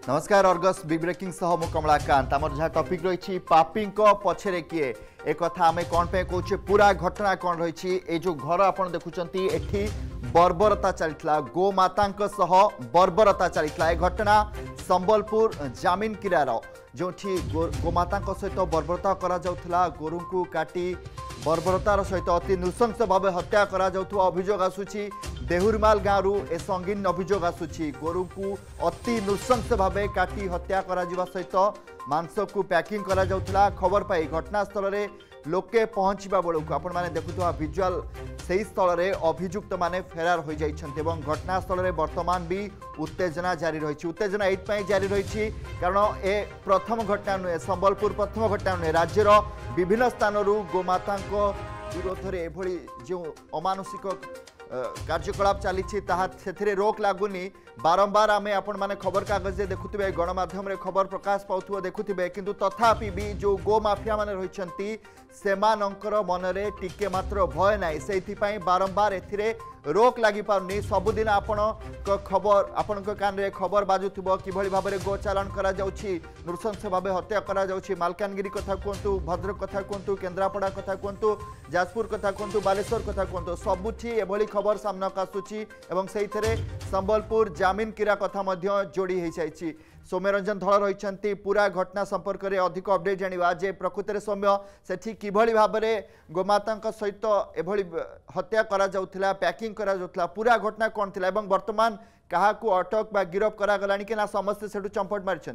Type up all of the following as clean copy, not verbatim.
नमस्कार Argus big breaking सह मु कमलाकांत आमर जहाँ टॉपिक रही पापी पछरे किए एक कथा आम कौन पे कहे पूरा घटना कौन रही ए जो घर आप देखुंत एठी बर्बरता चलता गोमाता बर्बरता चलता ए घटना संबलपुर जामिन किरार जो गोमाता सहित बर्बरता करा गोरु को काटी बर्बरतार सहित अति नृशंस भाव हत्या अभियोग आसूची देहुरमाल गाँव ए संगीन अभियोग आसूची गोरु को अति नृशंस भाव काटी हत्या करा सहित मांस को पैकिंग करा खबर पाई घटनास्थल में लोके पहुँचवा बेलू आपण मैंने देखुवा विजुआल से स्थल में अभियुक्त माने फेरार हो जाइछन्ते एवं घटनास्थल में वर्तमान भी उत्तेजना जारी रही उत्तेजना ये जारी रही कारण ए प्रथम घटना नुहे संबलपुर प्रथम घटना नुहे राज्यर विभिन्न स्थान गोमाता विरोध में एभली जो अमानुषिक कार्यकलाप चली रोक लगुनि बारंबार आम आपण मैंने खबर कागज देखुवे गणमाध्यम रे खबर प्रकाश पाउथुव देखुवे किंतु तथापि भी जो गो माफिया माने रहिछंती सेमानंकर मनरे टिके मात्र भय नाई से बारंबार एथिरे रोक लगी पारनी सबुदिन आपण खबर आपण कान रे खबर बाजुथुव किभली भाव में गो चालान करा जाउछि नृशंस भाव हत्या करा जाउछि मालकानगिरी कथा कहतु भद्रक कथा कहतु केन्द्रापड़ा कथा कहतु जाजपुर कथा कहतु बालेश्वर कथा कहतु सबुठी एभली खबर सामनाक आसुछि एवं सेइथरे संबलपुर जामिन किरा कथा मध्य जोड़ी हो जाइए सौम्यरंजन धल रही पूरा घटना संपर्क में अधिक अपडेट जाना जे प्रकृत में सौम्य से किभली भाव में गोमाता सहित एभली हत्या करा पैकिंग करा पूरा घटना कौन थी वर्तमान क्या अटक बा गिरफ करागला कि ना समस्ते से चंपट मारी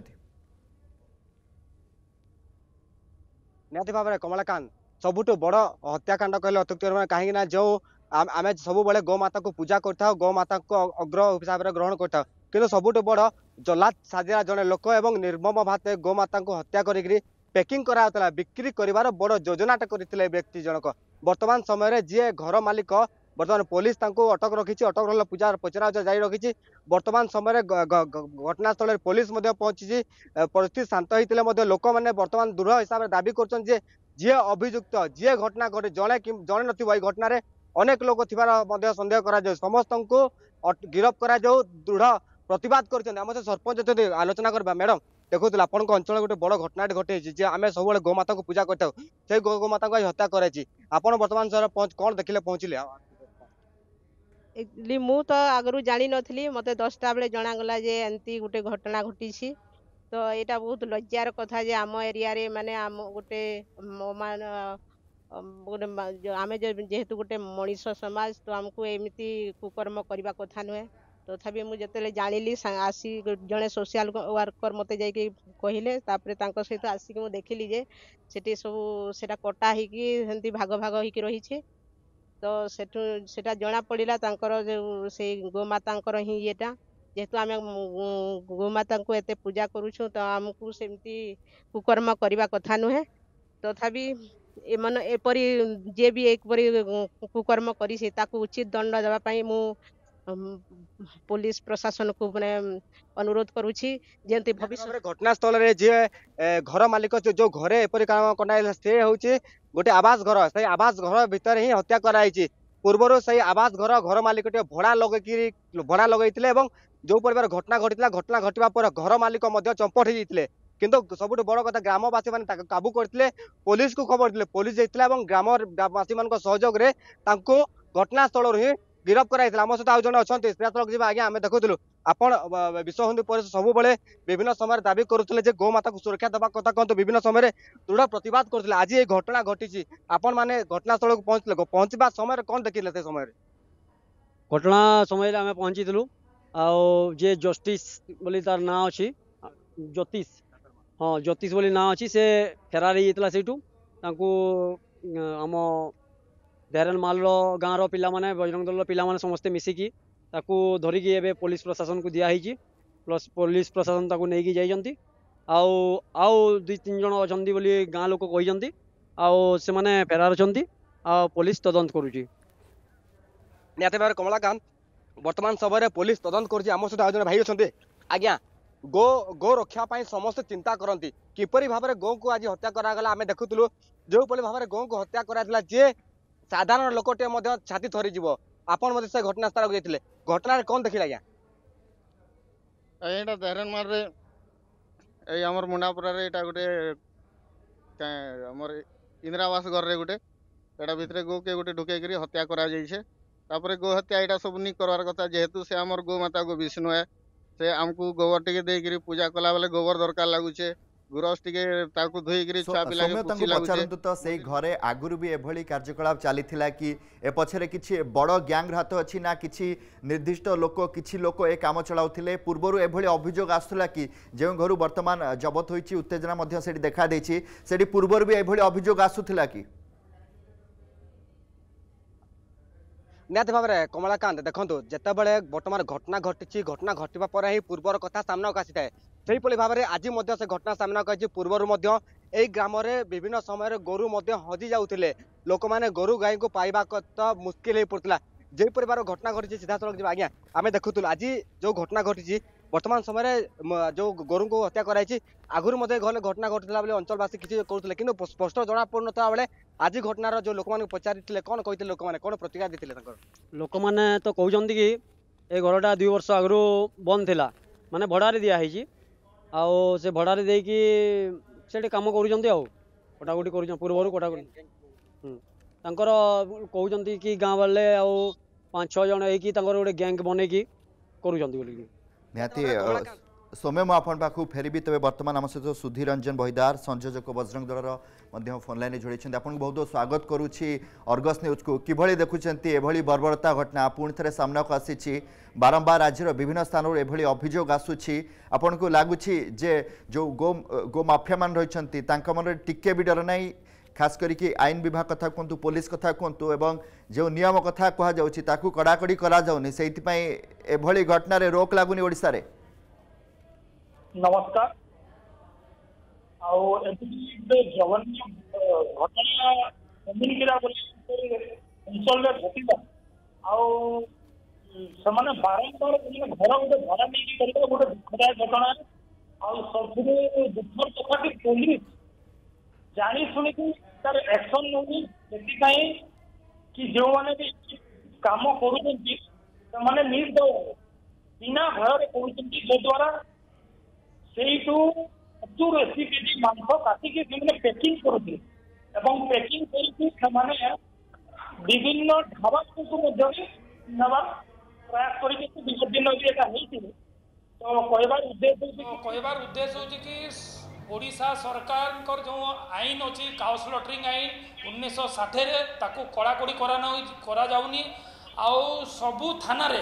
निहती भाव में कमलाकांत सबुठ बड़ हत्याकांड कहले अत्युक्ति कहीं जो आम सब बड़े गोमाता को पूजा करता गोमाता को अग्र हिसाब से ग्रहण करता कि सबुठ बड़ जलाद साजिया जड़े लोक एवं निर्मम भाते गोमाता को हत्या करी पैकिंग कराला बिक्री कर बड़ योजनाटे करते व्यक्ति जनक वर्तमान समय जी घर मालिक बर्तमान पुलिस अटक रखी अटक रहा पूजा पचरा जारी रखी वर्तमान समय घटनास्थल पुलिस पहुंची परिस्थिति शांत होते लोक मैंने वर्तमान दृढ़ हिसाब से दाबी कर जी अभियुक्त जी घटना घटे जड़े जड़े नई घटन अनेक लोक थी सन्देह कर समस्त को गिरफ कर दृढ़ प्रतिवाद कर सरपंच आलोचना करवा मैडम देखुला आपण अंचल गोटे बड़ घटना घटे आम सब गोमाता को पूजा करते गोमाता को हत्या कराई आपड़ बर्तमान कौन देखिले पहुँचले एक्चुअली मु तो आगु जानी नी मत 10टा बेले जनागला जे एमती गोटे घटना घटी तो यहाँ बहुत लज्जार कथा जे आम एरिया रे माने आम गोटे आम जेहेतु गोटे मनीष समाज तो आमको एमती कुकर्म करने कथा नुहे तथापि मुझे जानिली आसी जड़े सोशल वर्कर मत जाकि कहले सहित आसिक मुझे देखिली जे सेठी सब सेटा कटा होती भाग भाग होकी रही तो सेटा जना पड़ा जो से गोमाता ही येटा जेहेतु आम गोमाता को एते पूजा करुछुं तो आमको सेमती कुकर्म करने कथा नुहे तथापि एमन एपरी जे भी एकपरी कुकर्म करी उचित दंड देवाई मु पुलिस प्रशासन को मैंने अनुरोध करुछि जेंति भविष्य घटनास्थल रे जे घर मालिक जो घरे एपरी काम कनाइला से होछि गोटे आवास घर से आवास घर भितर ही हत्या कराई पूर्वर से आवास घर घर मालिक भड़ा लगैतिले एवं जो परिवार घटना घटिला घटना घटिबा पर घर मालिक मध्य चंपट हो जाइतिले किंतु सबुठ बड़ कथा ग्रामवासी मैंने काबू करते पुलिस को खबर दिले पुलिस जाइतिला एवं ग्रामवासी मान सहयोग रे तांको घटनास्थल ही गिरफ कराई आम सहित आउ जड़े अच्छा सिधासलख जी आज्ञा आम देखुलु आपण विश्व हिंदू परिषद सब विभिन्न समय दाबी करुले गोमाता को सुरक्षा देवा कथा कहतु विभिन्न समय दृढ़ प्रतिवाद करते आज ये घटना घटी आपण मैंने घटनास्थल को पहुंचले पहुंचवा समय कौन देखिले से समय घटना समय आम पहुंची जे जस्टिस बोली तार ना अच्छी ज्योतिष हाँ ज्योतिष बोली ना अच्छी से फेरार होता से आम देहरन माल गाँव पिला माने बजरंग दल पिला माने समस्ते मिसिकी ताकू धरिकी एबे पुलिस प्रशासन को दिया प्लस पुलिस प्रशासन ताकू नेकी जाइजंती आउ 2-3 जन अछंती बोली गाँ लोक कहिजंती से माने फेरार अछंती पुलिस तदंत करूची निहती भाव कमलाकांत वर्तमान समय पुलिस तदंत करुची आम सहित आज भाई अछंती आज्ञा गो रक्षा पाई समस्त चिंता करती किपरि भाव में गो को आज हत्या करागला आम देखुलु जो भाव में गो को हत्या कराइला जे साधारण लोकटे छाती थरी जीव आपण से घटनास्थल को जाइए घटना कौन देखिले आज्ञा यहाँ देहरन मारे এই আমার মুন্ডাপুরারে এটা গোটে আমার ইন্দিরা আবাস ঘরে গোটে এটা ভিতরে গো কে গোটে ঢুকাইকি হত্যা করা যাইছে তারপরে গো হত্যা এটা सब नहीं करवार कथा जेहेतु से आमर गो माता को विष्णु है से आमको गोबर टिके देकरी पूजा कला बेले गोबर दरकार लागुचे गुरस टिके ताकू धोईकरी छुआ पिला के खुशी लागुचे पचारंतु तो सेई घरे आगुरु भी एभली कार्यकलाप चलीथिला कि ए पछरे किछि बड़ गैंग हाथ अछि ना किछि निर्दिष्ट लोक किछि लोक ए काम चलाउथिले पूर्वरु एभली अभियोग आसुला कि जे घरु वर्तमान जबत होईछि उत्तेजना मध्य सेठी देखा देछि सेठी पूर्वरु भी एभली अभियोग आसुथिला कि निहत भाव में कमलाकांत देखो जिते बड़े बर्तमान घटना घटी घटना घटवा पर ही पूर्वर कथा सामना को आसी थाए से भाव में आज से घटना सामना को पूर्वर ग्राम में विभिन्न समय गोरु हजि जाऊे लोक मैंने गोरु गाई को पाइबा तो मुस्किल हो पड़ता जो परिवार घटना घटी सीधा सड़क आज्ञा आम देखुलु आज जो घटना घटी वर्तमान समय जो गोरु को हत्या कराई आगुरी घरे घटना घटुला बेले अंचलवासी किसी करुले कि स्पष्ट जना पड़ ना बेले आज घटनार जो लोक मैंने पचारि कौन कहते लोक मैंने कौन प्रतिक्रिया देते लोक मैंने तो कहते कि ए घरटा 2 वर्ष आगु बंद थिला माने भड़ारे दिखाई आउ से भड़ारे देकी से कम कटाकुटी कर पूर्वर कटाकुटी तांकर कहते कि गाँ वाले आउ 5-6 जन होगी गैंग बनईकी कर निहाती सौम्य मु आपण पाखु फेरबी तबे वर्तमान आम सहित सुधीर रंजन बहिदार संयोजक बजरंग दलर फोन लाइन जोड़ी आपन बहुत बहुत स्वागत करुच्ची अर्गस न्यूज को किभली देखुंत एभली बर्बरता घटना पुणी थे सामना को आसी बारंबार राज्यर विभिन्न स्थान एभली अभियोग आसूची आपन को लगुच जे जो गो माफिया मान रही मन टिके भी डर नहीं खास करके आईन विभाग कथा कहतु पुलिस कथा कहतु एवं जो नियम कथा कहु कड़ाकड़ी कराऊनी से एभली घटना रोक लगुनि ओडिशा रे नमस्कार जघन्य घटना अंचल घटला बारंबार घर गोटे भड़ा नहीं गोटे दुखदायक घटना सब दुखर कथा कि पुलिस जानी शुणी तार एक्शन नौनी कि जो मैंने भी काम कर निर्दय बिना भय द्वारा से 70-80 केजी मांस काटिकी पैकिंग करुले पैकिंग कर विभिन्न ढाबा नवा प्रयास कर विगत दिन तो कहबार उद्देश्य हो कि ओडिशा सरकार जो आईन अच्छी काउ स्लॉटरिंग आईन 1960 रे ताकू कड़ाकड़ी करा जाउनी आउ सबू थाना रे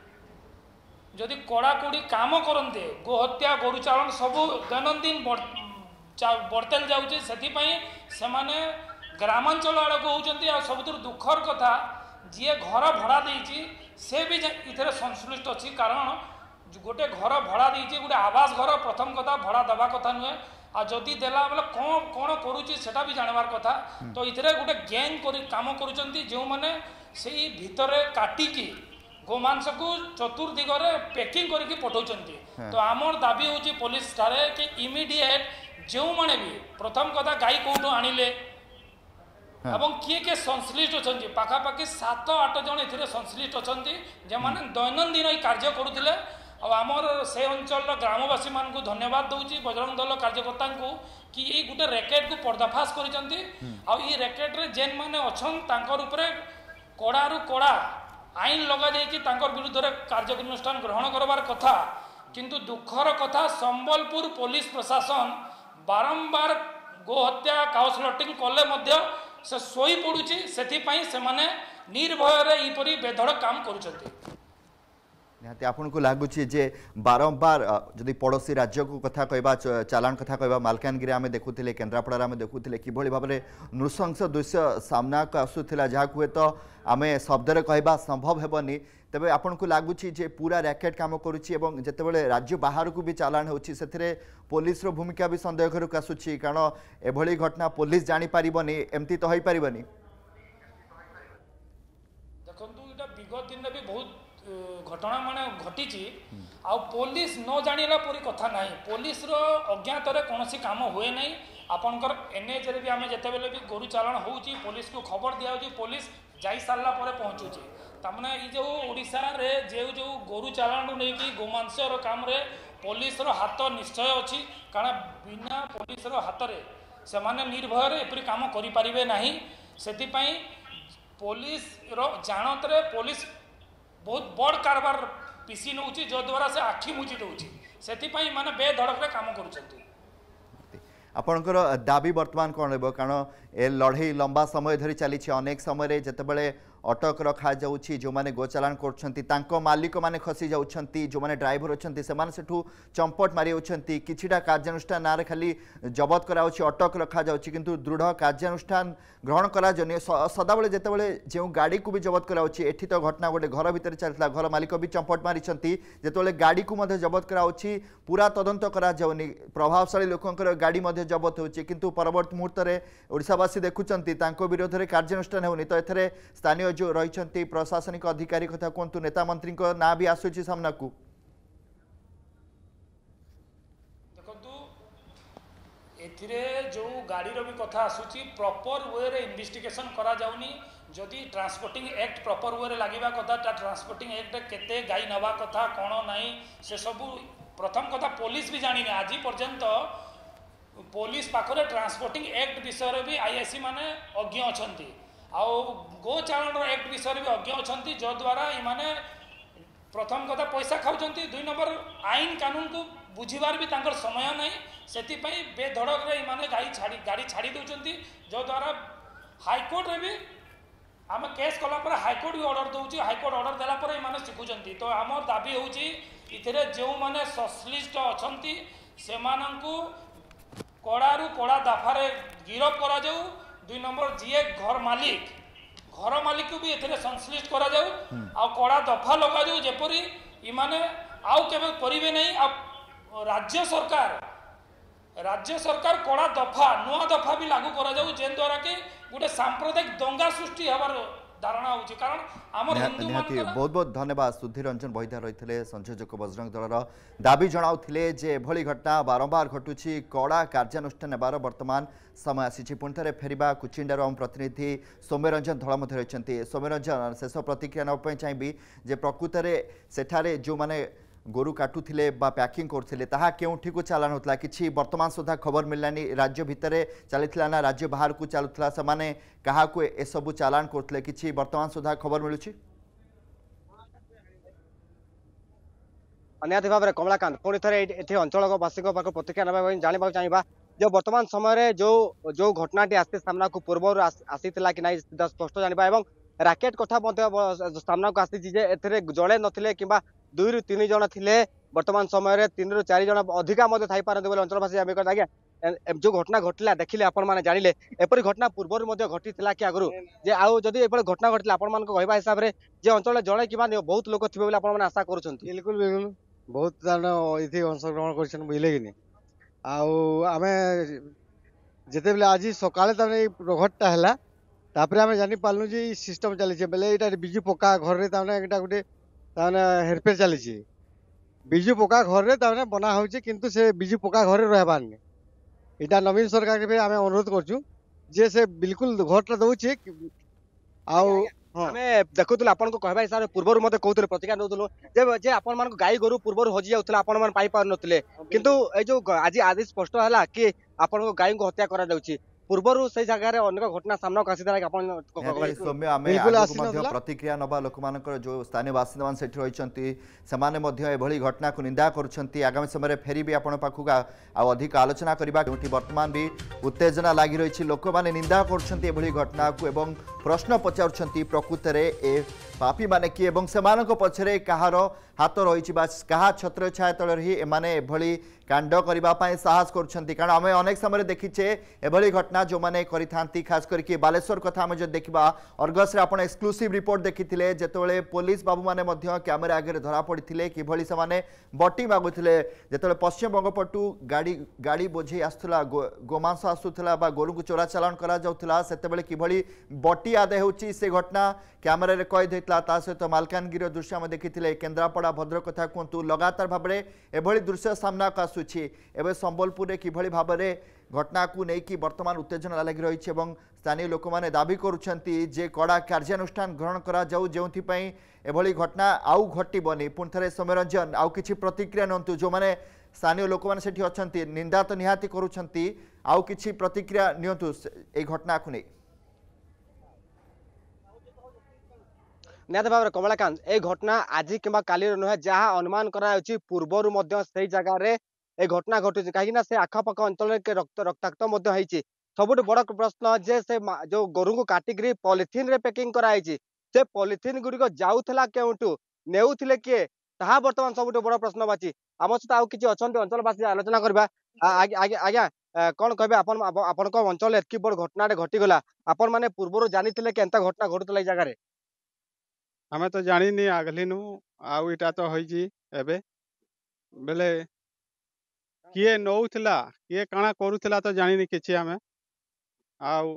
जदि कड़ाकड़ी काम करते गोहत्या गोरु चालन सबू दैनंदिन बढ़तेल जाऊँचे से माने ग्रामांचल आड़ को होती सब दुखर कथा जी घर भड़ा देती से भी इधर संश्लिष्ट अच्छी कारण गोटे घर भड़ा देती गोटे आवास घर प्रथम कथा भड़ा दवा कथा नुहे आ जदि देला बेले कौन कौन करुच्ची सेटा भी जानवार कथा तो इधर गोटे गैंग काम करुँच जो मैंने से भितर काटिकी गोमांस को चतुर्दिगरे पैकिंग करके पठाउछन्ती तो आमर दाबी होची पुलिस ठारे कि इमीडिएट जो माने भी प्रथम कथा गाई कोठो आनिले एवं किए संश्लिष्ट अछन्ती पाखापाखि 7-8 जन एथिरे संश्लिष्ट अछन्ती जे माने दैनंदिन ई कार्य करुथिले आमर से अंचल ग्रामवासी मान को धन्यवाद दूची बजरंग दल कार्यकर्ता को कि ये गोटे रैकेट को पर्दाफाश करिसन्ती आ ई रैकेट रे जेन माने अछन तांकर ऊपर कड़ारू कड़ा आईन लगा जाइए विरुद्ध कार्यानुष्ठान ग्रहण करवार कथा किंतु दुखर कथा संबलपुर पुलिस प्रशासन बारंबार गोहत्या काउ स्लॉटिंग कले से सोई पड़ुची से माने निर्भय ईपरी बेधड़ काम करुछन्ती निहाती आपन को लगुच जे बारंबार जदि पड़ोशी राज्य को कथा कहबा चालान कथा कहबा मालकानगिरी आम देखुले केन्द्रापड़ा आम देखुले किभली भाव में नृशंस दृश्य सामना को आसूला जहाँ हुए तो आम शब्द कहबा संभव हेबनी तेबे आपन को लगुच जे पूरा रैकेट काम करुच्ची एवं जितेबाला राज्य बाहर को भी चालान होची से पुलिस रो भूमिका भी संदेह घर को आसूची कारण एभली घटना पुलिस जानी पारिबनी एमती तो होई पारिबनी देखंतु इटा विगत दिन भी बहुत घटना माने घटी आ पुलिस न जानिला परी कथा नहीं पुलिस रो अज्ञात रे कोनोसी काम हुए नहीं आपनकर एनएच रे भी आमे जते बेले भी गोरु चालान होउची पुलिस को खबर दिया होची पुलिस जाई सारला परे पहुंचुची तामने ई जो ओडिसा रे जे जो गोरु चालान नै कि गोमांस रो काम रे पुलिस रो हाथ निश्चय अच्छी कारण बिना पुलिस रो हाथ रे से माने निर्भय एपरी काम करि परिबे नाही सेति पई पुलिस रो जानत रे पुलिस बहुत बड़ कारबार पिसी नउची जो द्वारा से आखि मुची दउची सेति पई माने बेधड़क रे काम करूछंती। आपणकर दाबी वर्तमान कौन रहा कारण ए लड़े लंबा समय धरी चली अनेक समय जितेबाला अटक रखा जाउछि जो माने गोचालान करछंती तांको मालिक माने खसी जाउछंती जो माने ड्राइवर अछंती से माने सेठू चंपट मारी होछंती किछिटा कार्यानुष्ठान नारे खाली जबत कराउछि अटक रखा जाउछि किंतु दृढ़ कार्यानुष्ठान ग्रहण करा जने सदाबले जेतेबले जे गाड़ी को भी जबत कराउछि एठी तो घटना गोटे घर भीतर चलता घर मालिक भी चंपट मारिछंती जेतेबले गाड़ी को मध्य जबत कराउछि पूरा तदंत करा जाउनी प्रभावशाली लोकंकर गाड़ी मध्य जबत होछि किंतु परवर्ती मुहूर्त रे ओडिसावासी देखुछंती तांको विरोध रे कार्यानुष्ठान होनी तो एथरे स्थानीय जो रही प्रशासनिक अधिकारी कथा कहतु नेता मंत्री ना भी आसुची सामना को एथिरे जो गाड़ी रो भी कथा आसुची प्रॉपर वे रे इन्वेस्टिगेशन करा जाउनी जदि ट्रांसपोर्टिंग एक्ट प्रॉपर वे रे लागिबा कथा ट्रांसपोर्टिंग एक्ट केते गाई नवा कथा कोन नाही से सब प्रथम कथा पुलिस भी जानी आज पर्यंत पुलिस पाखरे ट्रांसपोर्टिंग एक्ट विषय रे भी आईआईसी माने अज्ञ अछंती आउ गोचारण एक्ट विषय भी अज्ञ अच्छा जो द्वारा इमाने प्रथम कथा पैसा खाऊंट दुई नंबर आईन कानून को बुझीबार भी तांकर समय नहीं से बेधड़क रे इमाने गाड़ी छाड़ी दौरान जो द्वारा हाईकोर्ट रे भी आम केस कलापर हाईकोर्ट भी ऑर्डर दौर हाईकोर्ट ऑर्डर देलापर इमाने शिखुंट तो आम दाबी होने जो मैंने संश्लिष्ट अच्छा से कड़ारू कड़ा दफारे गिरफ करा जाऊ दुई नंबर जी घर मालिक को भी एथिरे संश्लिष्ट करा जाऊ आ कड़ा दफा लगा जाऊ जेपरी इमाने आउ केबे करिवे नहीं आ राज्य सरकार कड़ा दफा नुआ दफा भी लागू करा जाऊ जेन द्वारा के गोटे सांप्रदायिक दंगा सृष्टि हबार धारणा होची कारण हमर हिंदू मान बहुत बहुत धन्यवाद सुधीर रंजन बैदा रही संयोजक बजरंग दलर दाबी जनाउथिले जे एभली घटना बारंबार घटुची कड़ा कार्यानुष्ठान नेबार वर्तमान समय आसी पुणी थे फेरवा कुचिंडार आम प्रतिनिधि सौम्यरंजन धल रही सौम्यरंजन शेष प्रतिक्रिया नापी चाहिए जे प्रकृत में सेठारे जो माने गोरु काटुले पैकिंग करते केउठी को चालान होता कि वर्तमान सुधा खबर मिललानी राज्य भितर चली ना राज्य बाहर को चलुला से माने क्या एसबू चालान करते कि वर्तमान सुधा खबर मिलूँ निहती भाव में कमलाकांत पुणी थे ये अंचलवासी प्रतिक्रिया ना जानवा चाहिए जो वर्तमान समय जो जो घटनाटी आसते सामना को पूर्व आसीला कि नहीं स्पष्ट जानवा राकेट कथा सामना को आसी जड़े नथिले कि 2 ରୁ 3 जन थिले वर्तमान समय 3 ରୁ 4 जन अधिका थी पारती बोले अंचलवासी आज्ञा जो घटना घटला देखिले आपण माने जानिले एपरी घटना पूर्व घटी कि आगु जे आउ जदि एपरी घटना घटला आपण मान कहवा हिसाब से जे अंचल जड़े कि बहुत लोक थे बोले आपण आशा कर बिल्कुल बिल्कुल बहुत ये अंशग्रहण कर बुझे कि आमे जिते बेले आज सकाले घटटा है तापर आम जानी पार्लु जे सिस्टम चली बेले यहाँ बिजु पक्का घर में गोटे हेरफेर चली बिजु पक्का घर में बना हो किंतु से बिजु पक्का घर रहबार यहाँ नवीन सरकार के आम अनुरोध करछु जे से बिल्कुल घरटा दौचे देखुल आपन को कहबा हिसाब से पूर्व मत कहते प्रतिक्रिया नौलु जे आपण मान गाई गोरु पूर्व हजि जाउथला आपण मान पाई पार नथिले किंतु ए जो आज आदि स्पष्ट हला कि आपण को गाई को हत्या करा जाउची पूर्व से जगह अनेक घटना सामना सौम्य आम प्रतिक्रिया नवा लोक जो स्थानीय बासिंदा से रही घटना को निंदा कर आगामी समय फेरी भी आपण पाखक अधिक आलोचना करवा क्योंकि वर्तमान भी उत्तेजना लगी रही लोक मैंने निंदा कर घटना को एवं प्रश्न पचार प्रकृत में पापी माने कि से पछरे कहार हाथ रही क्या छत्र छाया तल ही एमाने एभली कांड करने साहस कर कारण आम अनेक समय देखीचे एभली घटना जो मैंने करी खास करके बालेश्वर कथा आम जो देखा अर्गस आप एक्सक्लूसिव रिपोर्ट देखी जिते पुलिस बाबू मैंने कैमेरा आगे धरा पड़ते कि से बटी मागुले जो पश्चिम बंग पटू गाड़ी बोझे आसूला गोमांस आसूला गोरु को चोरा चालान करा से बटी याद होची से घटना कैमेरा रे कैद होता ता सहित मालकानगिरी दृश्य आम देखी केन्द्रापड़ा भद्रक कथा कहतु लगातार भाव में एभली दृश्य सामना को आसूची एवं संबलपुर में किभली भाव में घटना को लेकिन वर्तमान उत्तेजना लगी रही स्थानीय लोक मैंने दाबी करुँचे कड़ा कार्यानुष्ठान ग्रहण करा जाऊ जो एभली घटना आउ घटबनी पुणी थे सौम्यरंजन आउ किछि प्रतिक्रिया नियंतु जो माने स्थानीय लोक मैंने सेठी अछंती निंदा तो निहाती करुछंती आउ किछि प्रतिक्रिया नियंतु ए घटना को नहीं निहत भाव में कमलाकांत ए घटना आज कि काली नुहे जहाँ अनुमान कराई पूर्वर से जगार ए घटना घटुची कहीं से आखपाख अंचल रक्ताक्त सबुठ बड़ प्रश्न जे से जो गोरु को काटिक पॉलिथिन रे पैकिंग कराई से पॉलिथिन गुड़िक जाऊला केउठू नेउथिले किए ताहा वर्तमान सबुठ बड़ प्रश्न बाची आम सहित आउ किछि अछंती अंचलवासी आलोचना करबा आज्ञा कौन कहे आपण अंचल एतकी बड़ घटना घटीगला आपण माने पूर्वर जानी केनता घटना घटुला जगार आमे तो जानी आगलिनु आउ इटा तो होइजी एबे बेले किए नौथिला किए काना करूथिला तो जानी किछि आमे आउ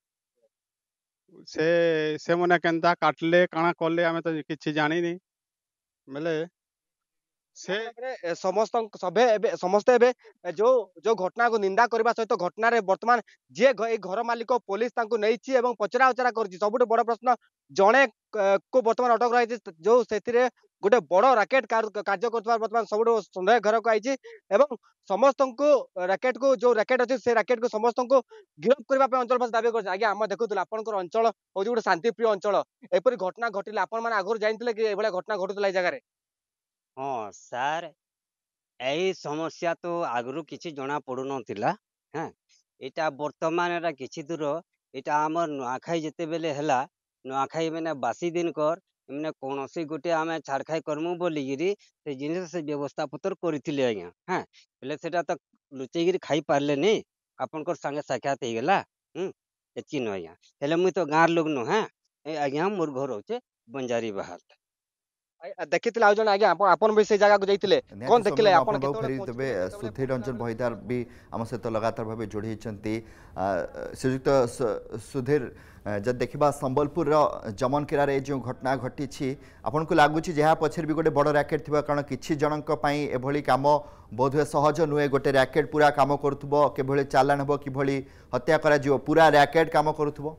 से मने केनता काटले काना करले आमे तो किछि जानी बेले से समस्त समस्ते जो जो घटना को निंदा करने सहित घटना वर्तमान जे घर मालिक पुलिस नहीं पचरा उचरा कर सब बड़ प्रश्न जड़े को वर्तमान अटक रही जो से गोटे बड़ राकेट कार्य कर बर्तमान सब सन्देह घर को आई समस्त को राकेट को जो राकेट अच्छे से राकेट को समस्त को गिरफ्त करने अंचलवासी दावी कर आगे आम देखुल आपंकर अंचल हूँ गोटे शांतिप्रिय अंचल एपरी घटना घटिले आपण आगुरी जानते कि एभलिया घटना घटुला जगह हाँ सार यही समस्या तो आगु किसी जना पड़ू ना हाँ यहाँ बर्तमान एटा किसी दूर यहाँ आम नुआखाई जिते बेले है नुआखाई मैंने बासी दिन कर मैंने कौन सी गोटे आम छाड़खाई करमु बोलिकी से जिन से व्यवस्था पत्र करें आज्ञा हाँ बोले से तो लुचेक खाई पारे नहीं आपंकर सागे साक्षात हो गला एति नु आज्ञा हेले मुई तो गाँव लोग नु हाँ आज्ञा मोर घर होचे बंजारी बाहर देखी आज्ञा आपन भी से जगह को जाइतिले कोन देखिले आपन फेरी तबे सुधीर रंजन बहिदार भी आम सहित लगातार भाव जोड़ी श्रीयुक्त सुधीर जब देखा संबलपुर जमनकिरार जो घटना घटी आपन को लगुच जहाँ पछर भी गोटे बड़ रैकेट थी कारण किसी जनक एभली काम बोधे सहज नुहे गोटे रैकेट पूरा काम करुथबो केभली चालान हबो किभली हत्या करा जिवो पूरा रैकेट काम करुथबो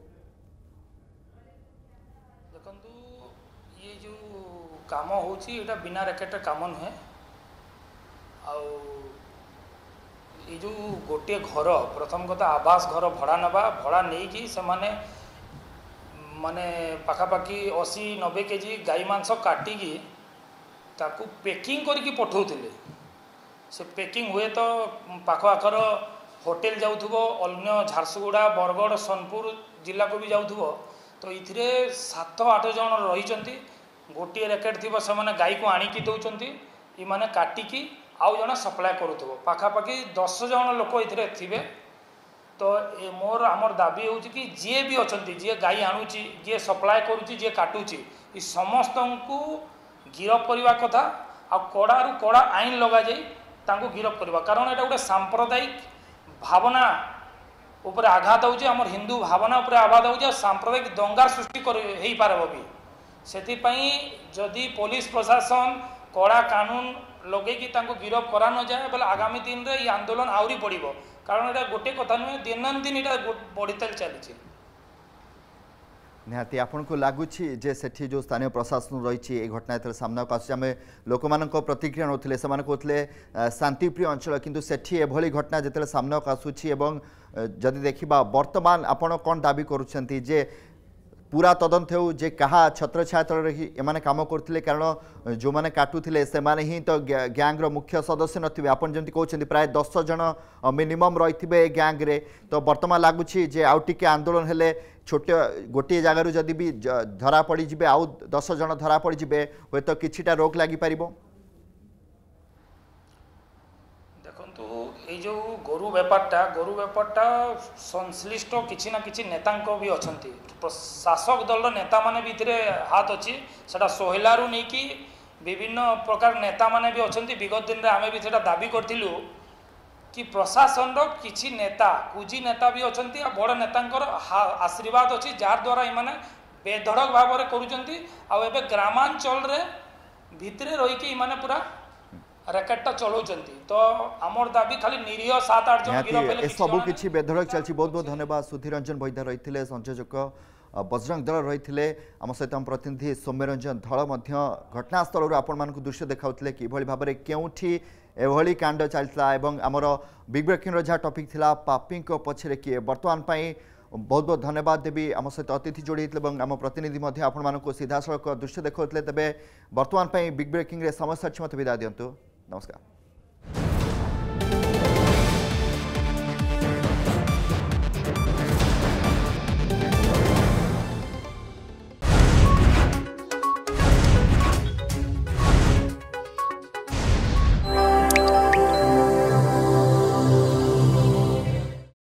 काम होची एटा बिना रैकेट काम नुहे ये जो गोटे घर प्रथम कथा आवास घर भड़ा नवा भड़ा नहीं कि से माने पाखापाखि 80-90 केजी गाई मांस काटिकी ताकू पैकिंग करके पठाउथिले से पैकिंग हुए तो पाख आखर होटेल जाउथबो अन्य झारसुगुड़ा बरगढ़ सोनपुर जिला को भी जाउथबो तो इथिरे 7-8 जन रही गोटे रैकेट थी से गाई को आणिकी दौरान ये मैंने काटिकी आउ जन सप्लाय करुथबो पाखापाखि 10 जन लोक ये थे तो मोर आमर दाबी हो कि जी भी अच्छा जी गाई आणुची जी सप्लाय करुच्ची जी काटुची ये समस्त को गिरफ करने कथा आ कड़ारू कड़ा आईन लगा जाई गिरफ करवा कारण यहाँ गोटे सांप्रदायिक भावना उपरे आघात होची आमर हिंदू भावना उपरे आघात होची सांप्रदायिक दंगार सृष्टि हो पारब भी सेथिपाई जदि पुलिस प्रशासन कड़ा कानून लगे कि गिरफ करा न जाए बोले आगामी दिन में ये आंदोलन आहरी बढ़ कारण यहाँ गोटे कथा नुहे दिन दिन यहाँ बढ़ी चली निहाती आपन को लगुच जे सेठी जो स्थानीय प्रशासन रही ये घटना जो सामना को आम लोक मान प्रतिक्रिया नौते से कहते शांतिप्रिय अंचल किंतु सेठी एभली घटना जिते सामना को आसूची जदि देखा वर्तमान आपड़ कौन दाबी करुँच जे पूरा तदंत हो जे कहा छत्र छाया तल एमाने काम करते कारण जो मैंने काटुले से ही तो गैंग्र मुख्य सदस्य नथिबे आपन जंती कहउछन्ती प्राय 10 जन मिनिमम रही गैंग्रे तो वर्तमान लगुच जे आउ टिके आंदोलन हेले छोट गोटे जगार जदि भी धरा पड़ी जिबे आउ 10 जन धरा पड़ी जिबे होय तो किछिटा रोक लागि पारिबो ये जो गोरु बेपारटा संश्लिष्ट किसी ना किसी नेता भी अच्छा शासक दल नेता माने भी हाथ अच्छी से सोहलारू नहीं कि विभिन्न प्रकार नेता माने भी अच्छा विगत दिन में आम भी दाबी करूँ कि प्रशासन किछि नेता कुजी नेता भी अछंती आ बड़ नेतांकर आशीर्वाद अछि जार द्वारा इमाने बेधड़क भाव में करूचंती आ एबे ग्रामांचल रे भितरे रही कि इमाने पूरा रैकेट चलाउचंती। तो आमर दाबी खाली निरीह 7-8 जन गिरफ हेले सब किछि बेधड़क चलछि। बहुत बहुत धन्यवाद। सुधीर रंजन वैद्य रहिथिले संयोजक बजरंग दल रहिथिले आम सहित आम प्रतिनिधि सौम्य रंजन धल घटनास्थल आपण मानक दृश्य देखाउथिले कि भली भाव में केउठी एभली कांड चलता एवं आमर बिग ब्रेकिंग जहाँ टॉपिक थिला पापी पछरे किए। बर्तमान पाई बहुत बहुत धन्यवाद देवी आम सहित अतिथि जोड़ी आम प्रतिनिधि आपण मानक सीधा सड़क दृश्य देखते तेज बर्तमान बिग ब्रेकिंग समय सारी मत विदा दिंतु। नमस्कार।